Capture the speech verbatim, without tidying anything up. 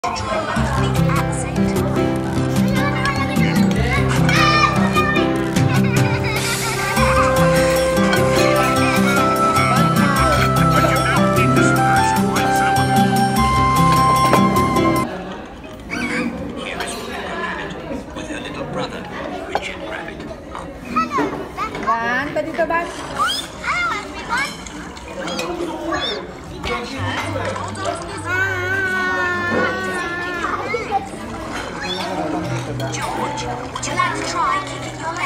Banta dito, Ban. Hello, everyone. George, would you like to try kicking your